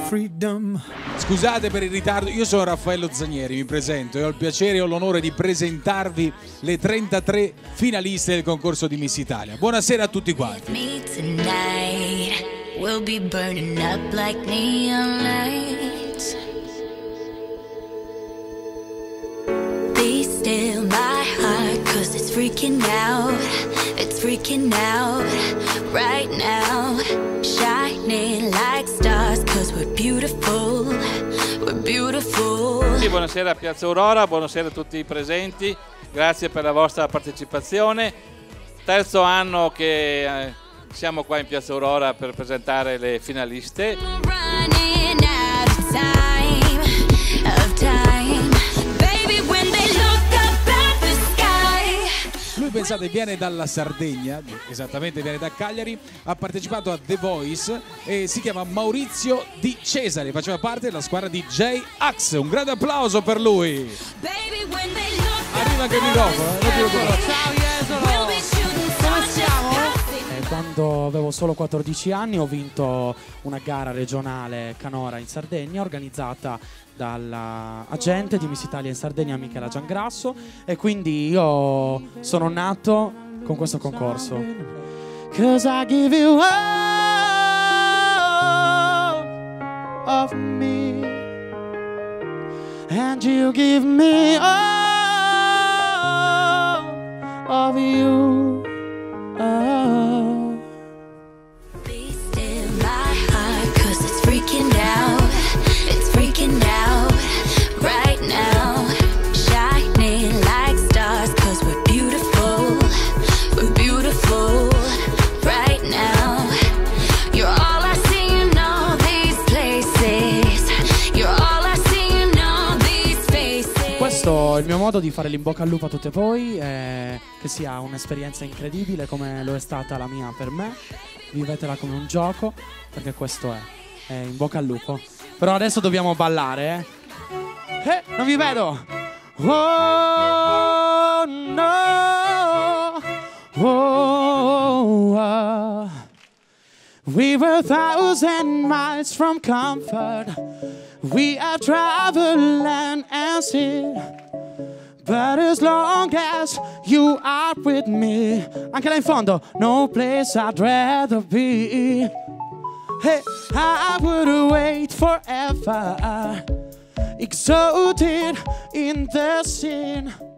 Scusate per il ritardo, io sono Raffaello Zanieri, mi presento e ho il piacere e ho l'onore di presentarvi le 33 finaliste del concorso di Miss Italia. Buonasera a tutti quanti. Right now, shining like stars, 'cause we're beautiful, we're beautiful. Sì, buonasera a Piazza Aurora, buonasera a tutti i presenti, grazie per la vostra partecipazione. Terzo anno che siamo qua in Piazza Aurora per presentare le finaliste. Lui, pensate, viene dalla Sardegna, esattamente viene da Cagliari, ha partecipato a The Voice e si chiama Maurizio Di Cesare, faceva parte della squadra di J-Ax. Un grande applauso per lui. Arriva anche il microfono, Ciao Jesolo, come siamo? Quando avevo solo 14 anni ho vinto una gara regionale canora in Sardegna organizzata dall'agente di Miss Italia in Sardegna Michela Giangrasso, e quindi io sono nato con questo concorso. 'Cause I give you all of me and you give me all of you. Be still my heart, 'cause it's freaking out. It's freaking out right now. Shining like stars, 'cause we're beautiful. We're beautiful right now. You're all I see in all these places. You're all I see in all these faces. Questo è il mio modo di fare l'in bocca al lupo a tutte voi, che sia un'esperienza incredibile come lo è stata la mia per me. Vivetela come un gioco, perché questo è in bocca al lupo. Però adesso dobbiamo ballare, non vi vedo. Oh no, oh, we were 1,000 miles from comfort. We have traveled land and sea, but as long as you are with me, anche là in fondo, no place I'd rather be. Hey, I would wait forever, exalted in the sin.